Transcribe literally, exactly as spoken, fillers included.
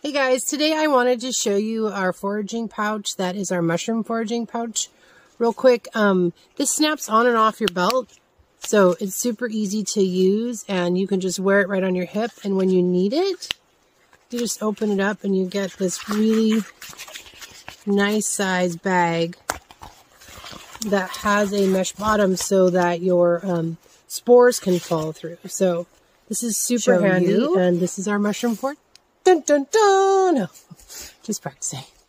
Hey guys, today I wanted to show you our foraging pouch. That is our mushroom foraging pouch. Real quick, um, this snaps on and off your belt, so it's super easy to use and you can just wear it right on your hip, and when you need it, you just open it up and you get this really nice size bag that has a mesh bottom so that your um, spores can fall through. So this is super Show handy, you. and this is our mushroom fort. Dun dun dun! No, just practicing.